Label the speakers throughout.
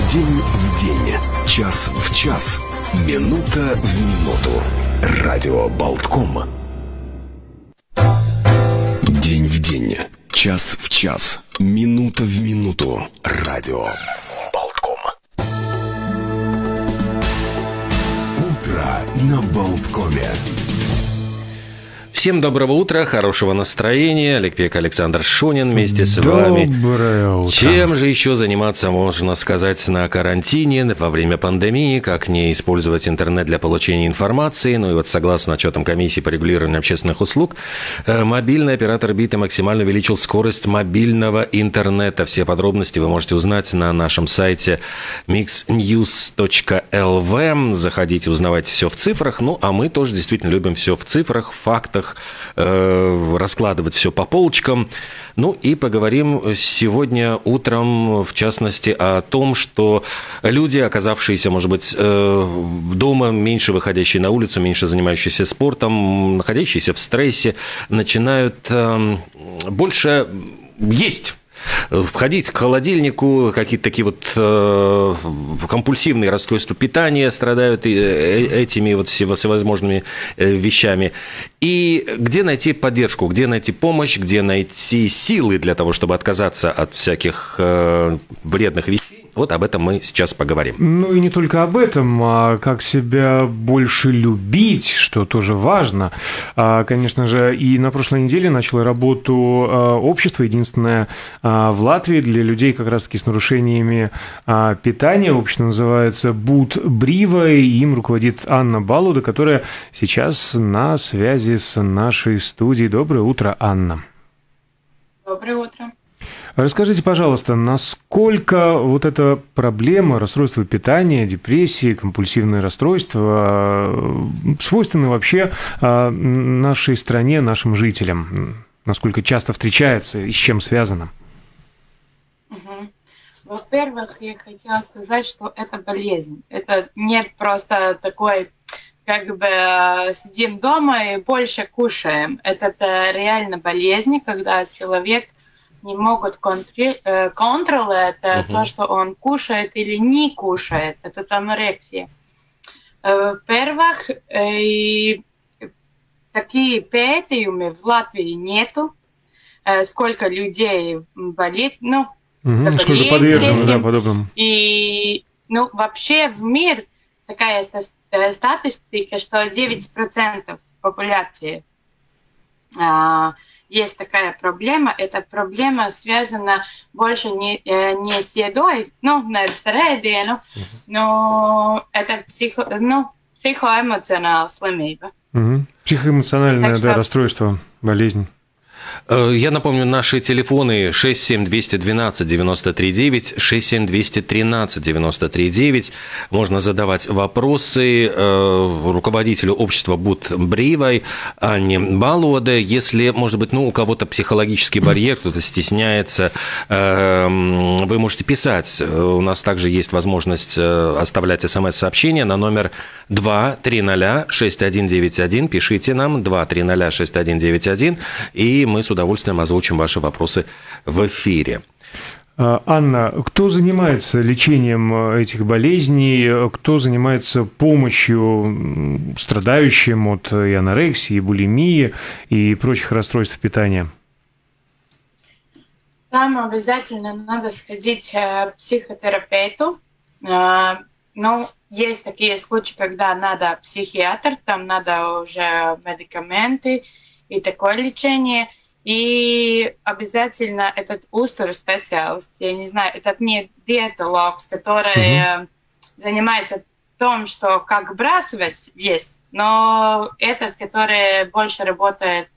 Speaker 1: День в день, час в час, минута в минуту. Радио Болтком. День в день, час в час, минута в минуту. Радио Болтком. Утро на Болткоме.
Speaker 2: Всем доброго утра, хорошего настроения. Олег Пек, Александр Шунин вместе с вами.
Speaker 3: Доброе утро.
Speaker 2: Чем же еще заниматься, можно сказать, на карантине, во время пандемии, как не использовать интернет для получения информации. Ну и вот согласно отчетам комиссии по регулированию общественных услуг, мобильный оператор БИТа максимально увеличил скорость мобильного интернета. Все подробности вы можете узнать на нашем сайте mixnews.lv. Заходите, узнавайте все в цифрах. Ну, а мы тоже действительно любим все в цифрах, в фактах, раскладывать все по полочкам. Ну и поговорим сегодня утром, в частности, о том, что люди, оказавшиеся, может быть, дома, меньше выходящие на улицу, меньше занимающиеся спортом, находящиеся в стрессе, начинают больше есть, входить к холодильнику, какие-то такие вот компульсивные расстройства питания, страдают этими вот всевозможными вещами. И где найти поддержку, где найти помощь, где найти силы для того, чтобы отказаться от всяких вредных вещей? Вот об этом мы сейчас поговорим.
Speaker 3: Ну и не только об этом, а как себя больше любить, что тоже важно. Конечно же, и на прошлой неделе начало работу общество, единственное в Латвии, для людей как раз-таки с нарушениями питания. Общество называется «Būt brīvai», и им руководит Анна Балуда, которая сейчас на связи с нашей студией. Доброе утро, Анна.
Speaker 4: Доброе утро.
Speaker 3: Расскажите, пожалуйста, насколько вот эта проблема расстройства питания, депрессии, компульсивные расстройства свойственны вообще нашей стране, нашим жителям? Насколько часто встречается и с чем связано?
Speaker 4: Во-первых, я хотела сказать, что это болезнь. Это не просто такой, как бы сидим дома и больше кушаем. Это реально болезнь, когда человек не могут контролировать то, что он кушает или не кушает. Это анорексия. Во-первых, такие пētījumi в Латвии нету. Сколько людей болит,
Speaker 3: сколько подвержены, да, подобному.
Speaker 4: И, вообще в мире такая статистика, что 9% популяции есть такая проблема. Эта проблема связана больше не с едой, наверное, с рēdienu, но это психоэмоциональная слимība.
Speaker 3: Психоэмоциональное, да, расстройство, болезнь.
Speaker 2: Я напомню, наши телефоны 67212-93-9, 67213-93-9. Можно задавать вопросы руководителю общества «Būt brīvai» Анне Балоде. Если, может быть, у кого-то психологический барьер, кто-то стесняется, вы можете писать. У нас также есть возможность оставлять смс-сообщения на номер 2306191. Пишите нам 2306191, и мы с удовольствием озвучим ваши вопросы в эфире.
Speaker 3: Анна, кто занимается лечением этих болезней, кто занимается помощью страдающим от и анорексии, и булимии, и прочих расстройств питания?
Speaker 4: Там обязательно надо сходить к психотерапевту. Есть такие случаи, когда надо психиатр, там надо уже медикаменты и такое лечение. И обязательно этот специалист, я не знаю, этот не диетолог, который занимается тем, что как бросать вес, но этот, который больше работает,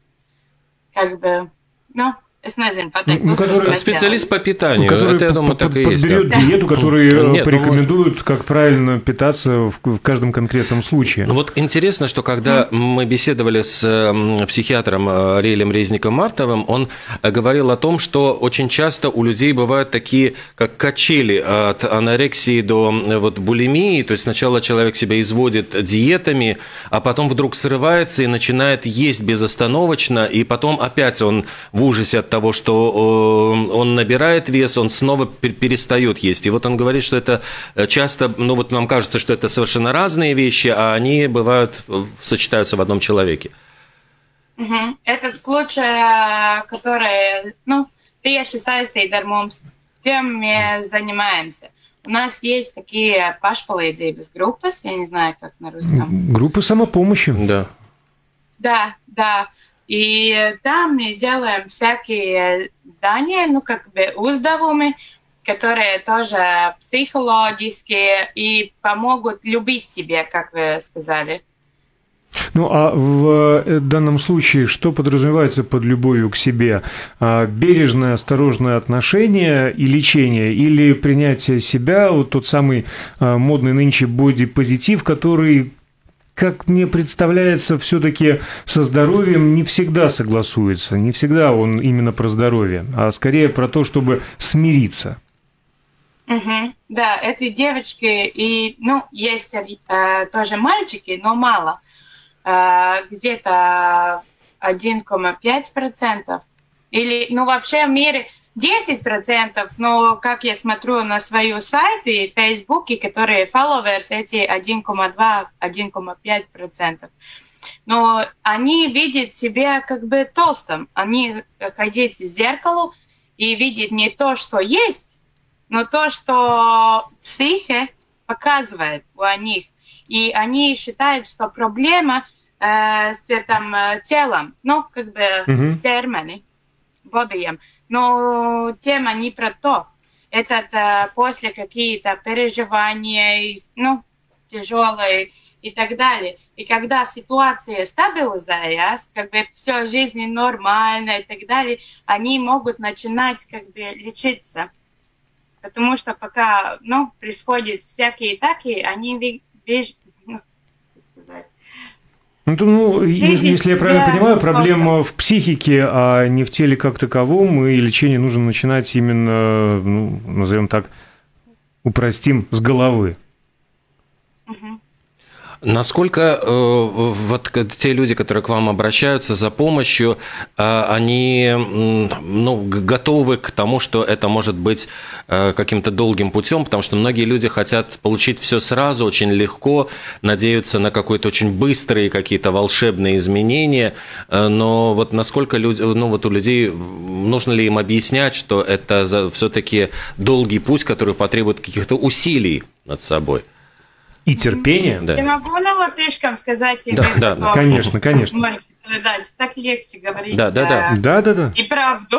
Speaker 2: специалист по питанию,
Speaker 3: который
Speaker 2: это, я думаю, так и есть.
Speaker 3: Подберет диету, которую порекомендуют, как правильно питаться в каждом конкретном случае.
Speaker 2: Вот интересно, что когда мы беседовали с психиатром Ариэлем Резником-Мартовым, он говорил о том, что очень часто у людей бывают такие, как качели от анорексии до булимии, то есть сначала человек себя изводит диетами, а потом вдруг срывается и начинает есть безостановочно, и потом опять он в ужасе от того, что он набирает вес, он снова перестает есть. И вот он говорит, что это часто, ну вот нам кажется, что это совершенно разные вещи, а они бывают, сочетаются в одном человеке.
Speaker 4: Этот случай, который, tieši saistīti ar mums, тем мы занимаемся. У нас есть такие pašpalīdzības группas, я не знаю, как на русском.
Speaker 3: Группы самопомощи.
Speaker 4: Да. И там мы делаем всякие задания, уздавumi, которые тоже психологические и помогут любить себя, как вы сказали.
Speaker 3: Ну, а в данном случае что подразумевается под любовью к себе? Бережное, осторожное отношение и лечение, или принятие себя, вот тот самый модный нынче бодипозитив, который, как мне представляется, все-таки со здоровьем не всегда согласуется, не всегда он именно про здоровье, а скорее про то, чтобы смириться.
Speaker 4: Да, эти девочки и, есть тоже мальчики, но мало. Где-то 1,5%. Или, вообще в мире 10%, но как я смотрю на свою сайт и в Фейсбуке, которые followers, эти 1,2-1,5%. Но они видят себя как бы толстым. Они ходят в зеркало и видят не то, что есть, но то, что психика показывает у них. И они считают, что проблема с этим телом, термини, бодием, но тема не про то. Это после какие-то переживания, тяжелые и так далее. И когда ситуация стабилизируется, все в жизни нормально и так далее, они могут начинать лечиться. Потому что пока, происходят всякие такие, они
Speaker 3: если я правильно понимаю, проблема в психике, а не в теле как таковом, и лечение нужно начинать именно, назовем так, упростим, с головы.
Speaker 2: Насколько вот те люди, которые к вам обращаются за помощью, они готовы к тому, что это может быть каким-то долгим путем, потому что многие люди хотят получить все сразу, очень легко, надеются на какие-то очень быстрые какие-то волшебные изменения, но вот насколько люди, у людей, нужно ли им объяснять, что это все-таки долгий путь, который потребует каких-то усилий над собой?
Speaker 3: И терпение.
Speaker 4: Да. Я могу на латышском сказать?
Speaker 3: Да, конечно.
Speaker 4: Можете передать, так легче говорить.
Speaker 3: Да.
Speaker 4: И правду.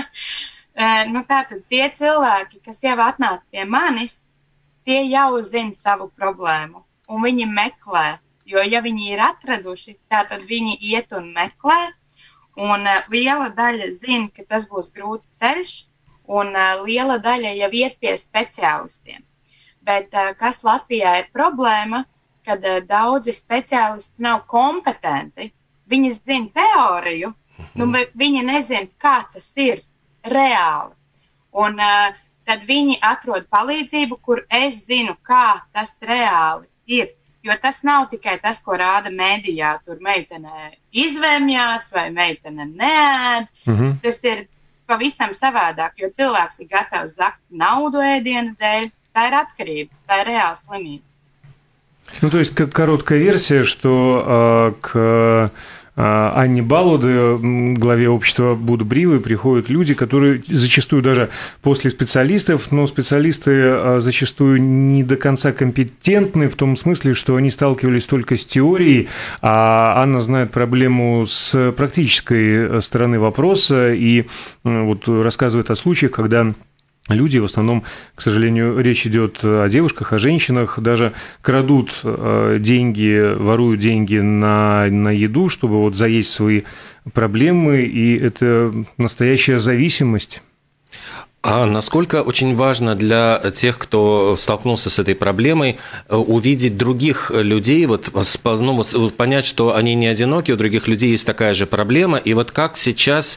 Speaker 4: Tātad tie cilvēki, kas jau atnāk pie manis, tie jau zina savu problēmu. Un viņi meklē. Jo, ja viņi ir atraduši, tātad viņi iet un meklē. Un liela daļa zina, ka tas būs grūts ceļš. Un liela daļa jau iet pie speciālistiem. Bet kas Latvijā ir problēma, kad daudzi speciālisti nav kompetenti. Viņi zina teoriju, bet viņi nezina, kā tas ir reāli. Un tad viņi atrod palīdzību, kur es zinu, kā tas reāli ir. Jo tas nav tikai tas, ko rāda mēdījā. Tur meitene izvēmjās vai meitene neēd. Tas ir pavisam savādāk, jo cilvēks ir gatavs zakt naudu ēdienu dēļ. Tā ir atkarība, tā ir реальная слимība.
Speaker 3: То есть, как короткая версия, что к Анне Балуде, главе общества Будда Бривы, приходят люди, которые зачастую даже после специалистов, но специалисты зачастую не до конца компетентны в том смысле, что они сталкивались только с теорией, а Анна знает проблему с практической стороны вопроса и вот рассказывает о случаях, когда люди, в основном, к сожалению, речь идет о девушках, о женщинах, даже крадут деньги, воруют деньги на еду, чтобы вот заесть свои проблемы, и это настоящая зависимость.
Speaker 2: А насколько очень важно для тех, кто столкнулся с этой проблемой, увидеть других людей, понять, что они не одиноки, у других людей есть такая же проблема, и вот как сейчас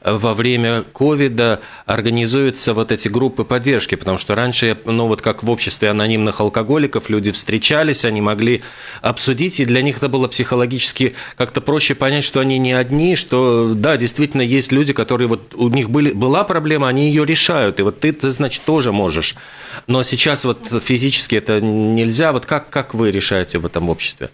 Speaker 2: во время ковида организуются вот эти группы поддержки, потому что раньше, ну вот как в обществе анонимных алкоголиков, люди встречались, они могли обсудить, и для них это было психологически как-то проще понять, что они не одни, что да, действительно есть люди, которые вот у них была проблема, они ее решают, и вот ты, значит, тоже можешь. Но сейчас вот физически это нельзя. Вот как вы решаете в этом обществе?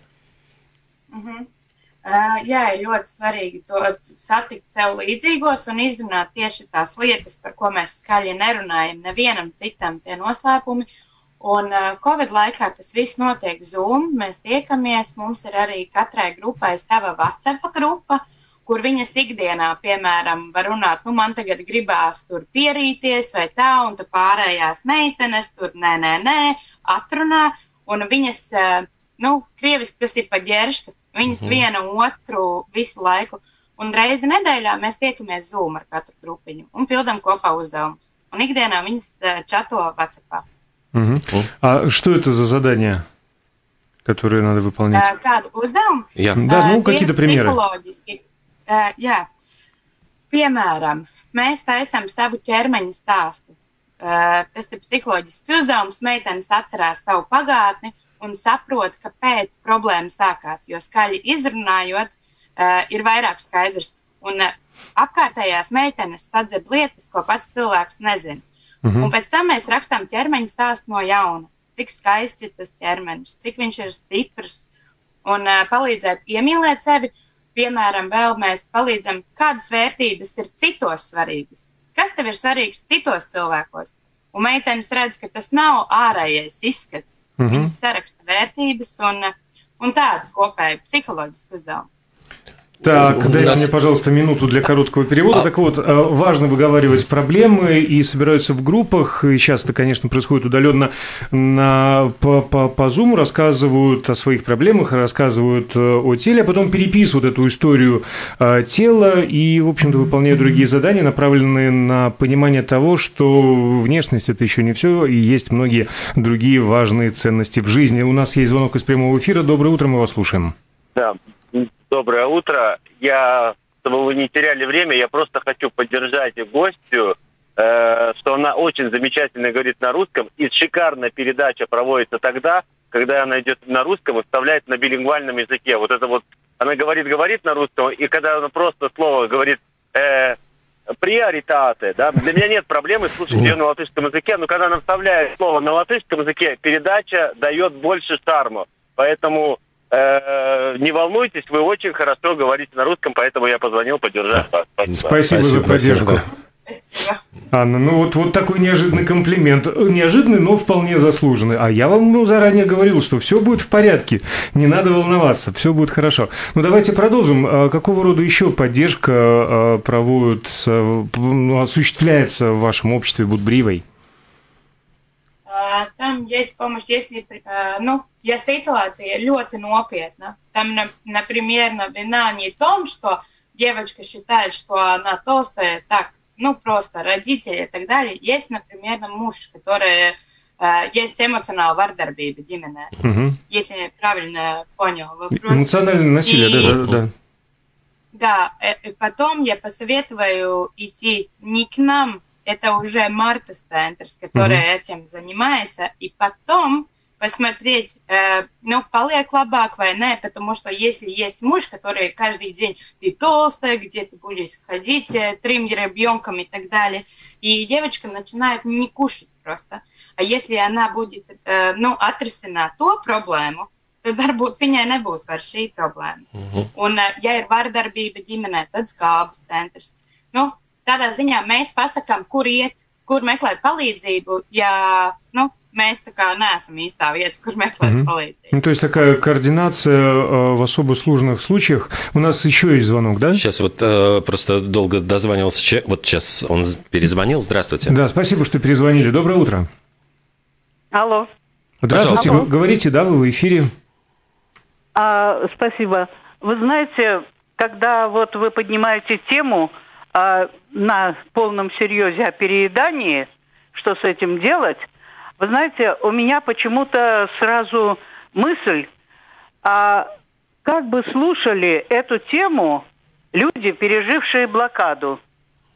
Speaker 4: Jā, ir ļoti svarīgi to satikt sev līdzīgos un izrunāt tieši tās lietas, par ko mēs skaļi nerunājam nevienam citam, tie noslēpumi. Un Covid laikā tas viss notiek Zoom, mēs tiekamies, mums ir arī katrai grupai sava WhatsApp grupa, kur viņas ikdienā, piemēram, var runāt, nu man tagad gribās tur pierīties vai tā, un tu pārējās meitenes tur nē, atrunā, un viņas, krieviski tas ir paģerška, viņas viena otru visu laiku. Un reizi nedēļā mēs tiekamies Zoom ar katru grupiņu un pildam kopā uzdevumus. Un ikdienā viņas čato WhatsAppā.
Speaker 3: Угу. А что это за задания, которые надо выполнять?
Speaker 4: Kādu uzdevumu?
Speaker 3: Jā. Да, какие-то примеры.
Speaker 4: Psiholoģiski. Jā. Piemēram, mēs taisam savu ķermeņa stāstu. Tas ir psiholoģisks uzdevums. Meitenes atcerās savu pagātni un saprot, kāpēc problēma sākās, jo skaļi izrunājot, ir vairāk skaidrs. Un apkārtējās meitenes sadzird lietas, ko pats cilvēks nezina. Un pēc tam mēs rakstām ķermeņa stāstu no jauna. Cik skaists ir tas ķermenis, cik viņš ir stiprs. Un palīdzēt iemīlēt sevi. Piemēram, vēl mēs palīdzam, kādas vērtības ir citos svarīgas. Kas tev ir svarīgs citos cilvēkos? Un meitenes redz, ka tas nav ārējais izskats. Viņas saraksta вертības un tādu kopēju психологическую уздеву.
Speaker 3: Так, дайте мне, пожалуйста, минуту для короткого перевода. Так вот, важно выговаривать проблемы, и собираются в группах. И часто, конечно, происходит удаленно по Zoom, рассказывают о своих проблемах, рассказывают о теле, а потом переписывают эту историю тела и, в общем-то, выполняют другие задания, направленные на понимание того, что внешность – это еще не все, и есть многие другие важные ценности в жизни. У нас есть звонок из прямого эфира. Доброе утро, мы вас слушаем.
Speaker 5: Да. Доброе утро. Чтобы вы не теряли время, я просто хочу поддержать гостью, что она очень замечательно говорит на русском, и шикарная передача проводится тогда, когда она идет на русском и вставляет на билингвальном языке. Вот это вот, она говорит на русском, и когда она просто слово говорит приоритеты, да, для меня нет проблемы слушать ее на латышском языке, но когда она вставляет слово на латышском языке, передача дает больше шарма. Поэтому не волнуйтесь, вы очень хорошо говорите на русском, поэтому я позвонил поддержать вас.
Speaker 3: Спасибо за поддержку. Анна, вот такой неожиданный комплимент. Неожиданный, но вполне заслуженный. А я вам заранее говорил, что все будет в порядке. Не надо волноваться, все будет хорошо. Давайте продолжим. Какого рода еще поддержка осуществляется в вашем обществе Будбривой?
Speaker 4: Там есть помощь, если, ja ситуация ļoti nopietна. Там, например, вина не в том, что девочка считает, что она толстая, так, просто родители и так далее. Есть, например, муж, который есть эмоциональная вардarbība ģimenē. Если я правильно понял вопрос.
Speaker 3: Эмоциональное насилие, да.
Speaker 4: Да, и потом я посоветую идти не к нам, это уже Martas centrs, который этим занимается, и потом посмотреть, paliek labāk vai не, потому что если есть муж, который каждый день ты толстая, где ты будешь ходить, 3 ребенком и так далее, и девочка начинает не кушать просто. А если она будет, atrisināt to problēmu, tad varbūt viņai nebūs vairs šī problēma. Un, ja ir vardarbība ģimenē, tad skābes centrs. Tādā ziņā mēs pasakām, kur iet, kur meklēt palīdzību, ja, mēs tā kā neesam īstā vieta, kur meklēt palīdzību.
Speaker 3: То есть такая координация в особо сложных случаях. У нас еще есть звонок, да?
Speaker 2: Сейчас просто долго дозванивался. Вот сейчас он перезвонил. Здравствуйте.
Speaker 3: Да, спасибо, что перезвонили. Доброе утро.
Speaker 6: Алло.
Speaker 3: Здравствуйте.
Speaker 6: Алло.
Speaker 3: Говорите, да, вы в эфире.
Speaker 6: Спасибо. Вы знаете, когда вот вы поднимаете тему на полном серьезе о переедании, что с этим делать, вы знаете, у меня почему-то сразу мысль, как бы слушали эту тему люди, пережившие блокаду.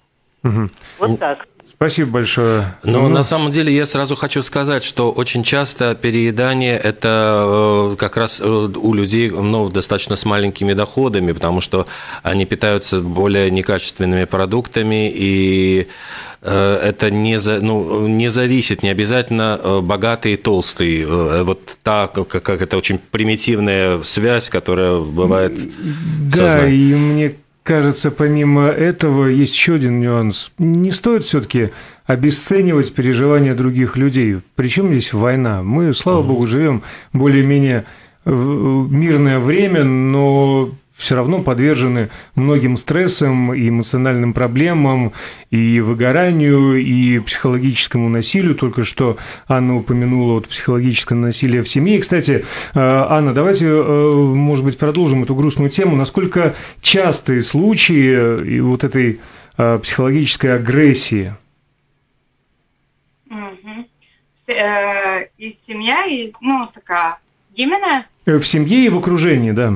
Speaker 6: Вот так.
Speaker 3: Спасибо большое.
Speaker 2: Но на самом деле я сразу хочу сказать, что очень часто переедание – это как раз у людей достаточно с маленькими доходами, потому что они питаются более некачественными продуктами, и это не зависит, не обязательно богатый и толстый. Вот как это очень примитивная связь, которая бывает в сознании.
Speaker 3: Да, и мне кажется, помимо этого есть еще один нюанс. Не стоит все-таки обесценивать переживания других людей. Причем здесь война? Мы, слава богу, живем более-менее в мирное время, но все равно подвержены многим стрессам и эмоциональным проблемам, и выгоранию, и психологическому насилию. Только что Анна упомянула вот психологическое насилие в семье. И, кстати, Анна, давайте, может быть, продолжим эту грустную тему. Насколько частые случаи вот этой психологической агрессии?
Speaker 4: Из семьи, такая, ģimene?
Speaker 3: В семье и в окружении, да.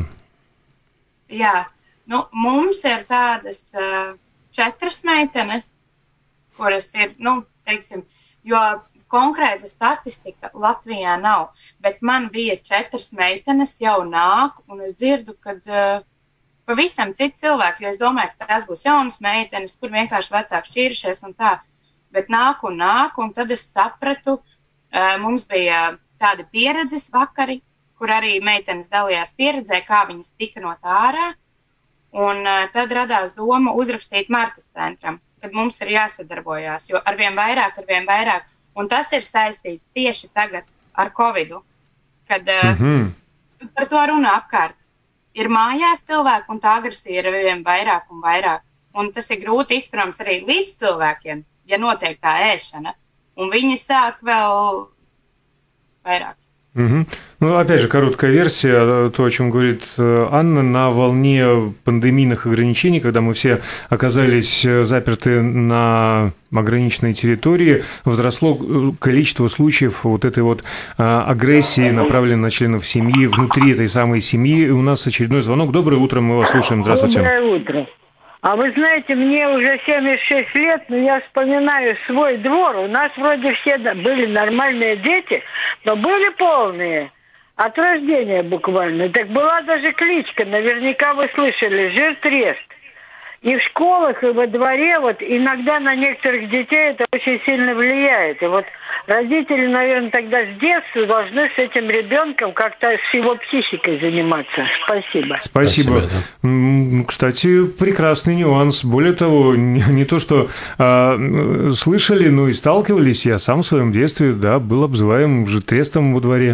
Speaker 4: Jā, mums ir tādas 4 meitenes, kuras ir, teiksim, jo konkrēta statistika Latvijā nav, bet man bija 4 meitenes jau nāk, un es dzirdu, kad pavisam citi cilvēki, jo es domāju, ka tās būs jaunas meitenes, kur vienkārši vecāki šķīrušies un tā, bet nāk, un tad es sapratu, mums bija tādi pieredzes vakari, kur arī meitenes dalījās pieredzē, kā viņas tika no tā ārā. Un tad radās doma uzrakstīt Martas centram, kad mums ir jāsadarbojās, jo arvien vairāk. Un tas ir saistīts tieši tagad ar Covidu, kad par to runā apkārt. Ir mājās cilvēki, un tā agresija ir arvien vairāk un vairāk. Un tas ir grūti izturams arī līdz cilvēkiem, ja notiek tā ēšana. Un viņi sāk vēl vairāk.
Speaker 3: Ну, опять же, короткая версия, то, о чем говорит Анна, на волне пандемийных ограничений, когда мы все оказались заперты на ограниченной территории, возросло количество случаев вот этой вот агрессии, направленной на членов семьи, внутри этой самой семьи. И у нас очередной звонок. Доброе утро, мы вас слушаем. Здравствуйте.
Speaker 7: Доброе утро. А вы знаете, мне уже 76 лет, но я вспоминаю свой двор. У нас вроде все были нормальные дети, но были полные. От рождения буквально. Так была даже кличка, наверняка вы слышали, Жир-Трест. И в школах, и во дворе, вот иногда на некоторых детей это очень сильно влияет. И вот родители, наверное, тогда с детства должны с этим ребенком как-то с его психикой заниматься. Спасибо.
Speaker 3: Спасибо. Кстати, прекрасный нюанс. Более того, не то, что слышали, но и сталкивались. Я сам в своем детстве, был обзываем Жир-Трестом во дворе.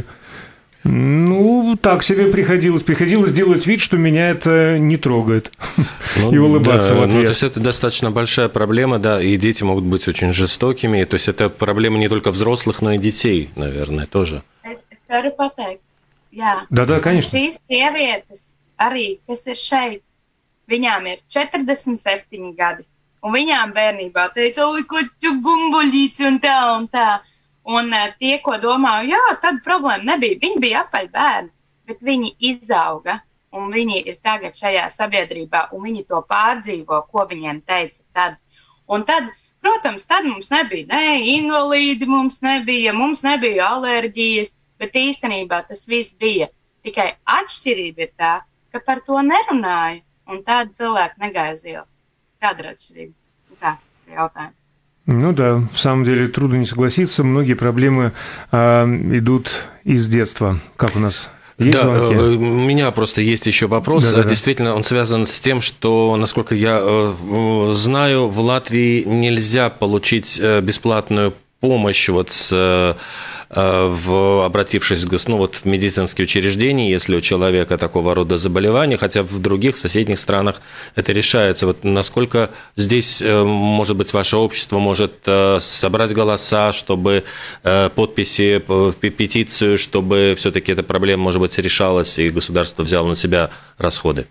Speaker 3: Так себе приходилось. Приходилось делать вид, что меня это не трогает. И улыбаться в ответ.
Speaker 2: То есть это достаточно большая проблема, и дети могут быть очень жестокими. То есть это проблема не только взрослых, но и детей, наверное, тоже.
Speaker 3: Да, конечно.
Speaker 4: Šīs sievietes arī, kas ir šeit, viņām ir 47 gadi. Un viņām bērnībā teica, oi, ko tu bumbolīts un tā. Un tie, ko domāju, tad problēma nebija. Viņi bija apaļ bērni, bet viņi izauga, un viņi ir tagad šajā sabiedrībā, un viņi to pārdzīvo, ko viņiem teica tad. Un tad, protams, tad mums nebija invalīdi, mums nebija alerģijas, bet īstenībā tas viss bija. Tikai atšķirība ir tā, ka par to nerunāju, un tādi cilvēki negāja uz ielas. Kāda ir atšķirība? Tā ir jautājums.
Speaker 3: Да, в самом деле трудно не согласиться. Многие проблемы идут из детства. Как у нас? Есть звонки?
Speaker 2: У меня просто есть еще вопрос. Да. Действительно, он связан с тем, что, насколько я знаю, в Латвии нельзя получить бесплатную помощь обратившись в медицинские учреждения, если у человека такого рода заболевания, хотя в других соседних странах это решается. Вот насколько здесь, может быть, ваше общество может собрать голоса, чтобы подписи, петицию, чтобы все-таки эта проблема, может быть, решалась, и государство взяло на себя расходы?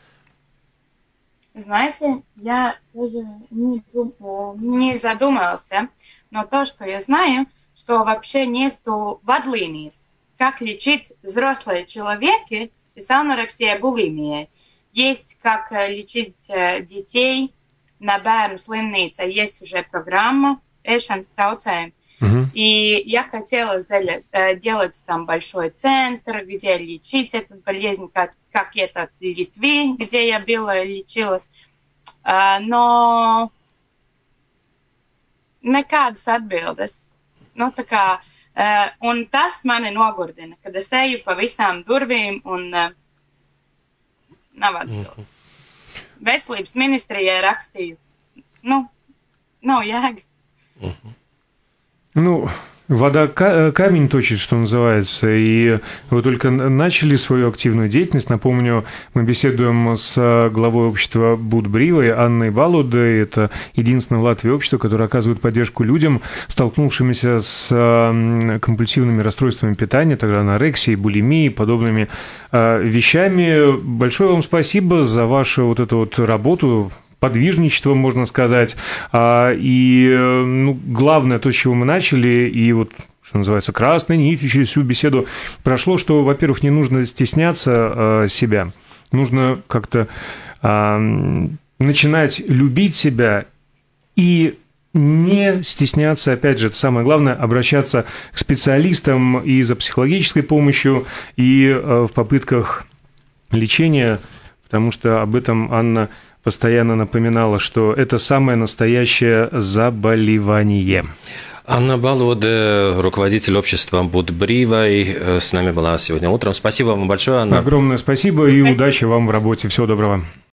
Speaker 4: Знаете, я даже не задумывался, но то, что я знаю, что вообще нету вадлинис, как лечить взрослые человека с анорексией, булимией. Есть как лечить детей, на bērnu slimnīca есть уже программа ēšanas traucējumi. И я хотела делать там большой центр, где лечить эту болезнь, как это в Литве, где я была, лечилась. Но nekādas atbildes. Nu, tā kā, un tas mani nogurdina, kad es eju pa visām durvīm un nav atbildes. Veselības ministrijai rakstīju. Nu, nav jēga.
Speaker 3: Ну, вода камень точит, что называется, и вы только начали свою активную деятельность. Напомню, мы беседуем с главой общества Будбривой Анной Балудой. Это единственное в Латвии общество, которое оказывает поддержку людям, столкнувшимися с компульсивными расстройствами питания, тогда анорексией, булимией, подобными вещами. Большое вам спасибо за вашу вот эту вот работу, подвижничество, можно сказать. И главное, то, с чего мы начали, и вот, что называется, красной нитью через всю беседу прошло, что, во-первых, не нужно стесняться себя. Нужно как-то начинать любить себя и не стесняться, опять же, это самое главное, обращаться к специалистам и за психологической помощью, и в попытках лечения, потому что об этом Анна постоянно напоминала, что это самое настоящее заболевание.
Speaker 2: Анна Балуда, руководитель общества Будбривой, с нами была сегодня утром. Спасибо вам большое, Анна.
Speaker 3: Огромное спасибо и удачи вам в работе. Всего доброго.